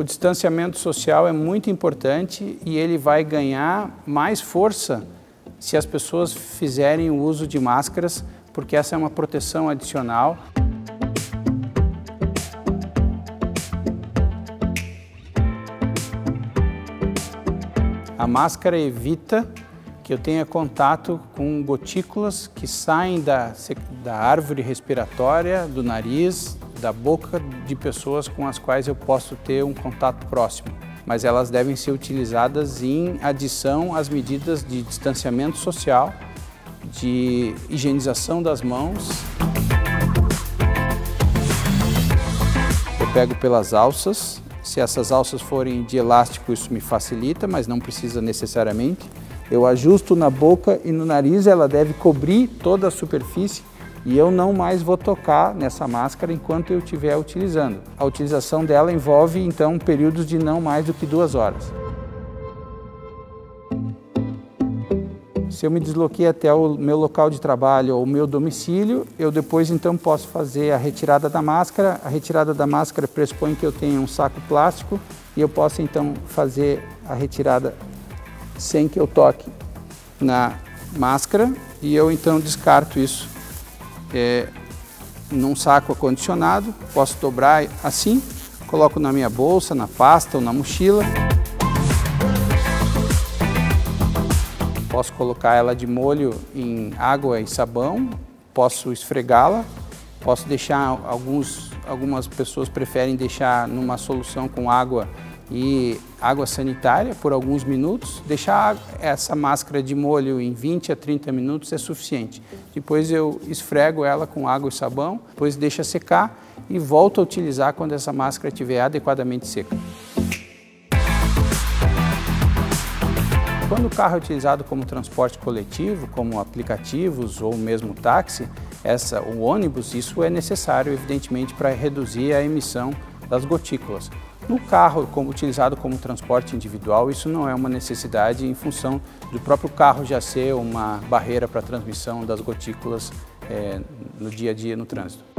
distanciamento social é muito importante e ele vai ganhar mais força se as pessoas fizerem o uso de máscaras, porque essa é uma proteção adicional. A máscara evita que eu tenha contato com gotículas que saem da árvore respiratória, do nariz, da boca de pessoas com as quais eu posso ter um contato próximo. Mas elas devem ser utilizadas em adição às medidas de distanciamento social, de higienização das mãos. Eu pego pelas alças. Se essas alças forem de elástico, isso me facilita, mas não precisa necessariamente. Eu ajusto na boca e no nariz, ela deve cobrir toda a superfície e eu não mais vou tocar nessa máscara enquanto eu estiver utilizando. A utilização dela envolve, então, períodos de não mais do que 2 horas. Se eu me desloquei até o meu local de trabalho ou o meu domicílio, eu depois então posso fazer a retirada da máscara. A retirada da máscara pressupõe que eu tenha um saco plástico e eu posso então fazer a retirada sem que eu toque na máscara e eu então descarto isso num saco acondicionado. Posso dobrar assim, coloco na minha bolsa, na pasta ou na mochila. Posso colocar ela de molho em água e sabão, posso esfregá-la, posso deixar, algumas pessoas preferem deixar numa solução com água e água sanitária por alguns minutos. Deixar essa máscara de molho em 20 a 30 minutos é suficiente. Depois eu esfrego ela com água e sabão, depois deixa secar e volto a utilizar quando essa máscara estiver adequadamente seca. Quando o carro é utilizado como transporte coletivo, como aplicativos ou mesmo táxi, o ônibus, isso é necessário, evidentemente, para reduzir a emissão das gotículas. No carro, utilizado como transporte individual, isso não é uma necessidade em função do próprio carro já ser uma barreira para a transmissão das gotículas no dia a dia no trânsito.